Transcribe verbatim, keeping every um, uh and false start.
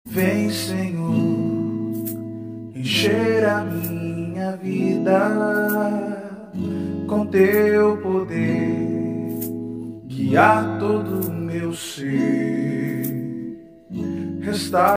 Vem, Senhor, encher a minha vida com teu poder, guiar todo o meu ser, restaurar